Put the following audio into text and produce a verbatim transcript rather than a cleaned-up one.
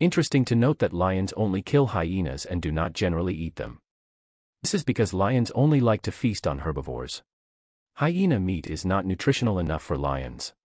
Interesting to note that lions only kill hyenas and do not generally eat them. This is because lions only like to feast on herbivores. Hyena meat is not nutritional enough for lions.